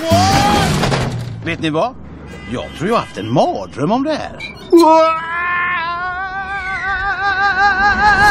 Vet ni vad? Jag tror jag haft en mardröm om det här.